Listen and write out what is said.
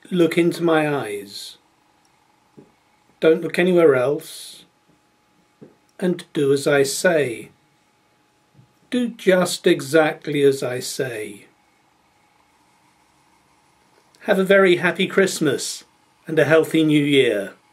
Look into my eyes. Don't look anywhere else. And do as I say. Do just exactly as I say. Have a very happy Christmas and a healthy New Year.